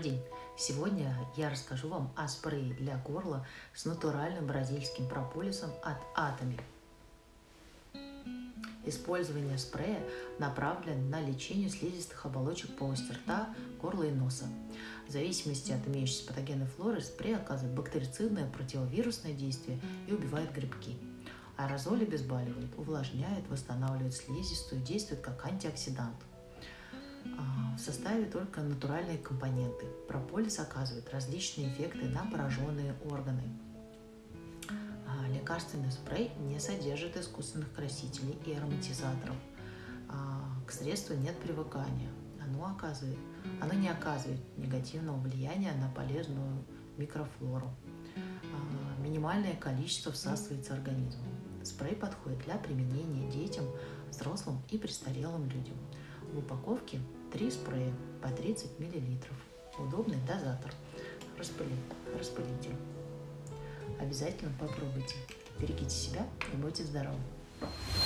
Добрый день! Сегодня я расскажу вам о спрее для горла с натуральным бразильским прополисом от Atomy. Использование спрея направлено на лечение слизистых оболочек полости рта, горла и носа. В зависимости от имеющейся патогенной флоры спрей оказывает бактерицидное, противовирусное действие и убивает грибки. Аэрозоль обезболивает, увлажняет, восстанавливает слизистую, действует как антиоксидант. В составе только натуральные компоненты. Прополис оказывает различные эффекты на пораженные органы. Лекарственный спрей не содержит искусственных красителей и ароматизаторов. К средству нет привыкания. Оно не оказывает негативного влияния на полезную микрофлору. Минимальное количество всасывается организмом. Спрей подходит для применения детям, взрослым и престарелым людям. В упаковке 3 спрея по 30 мл. Удобный дозатор. Распылитель. Обязательно попробуйте. Берегите себя и будьте здоровы.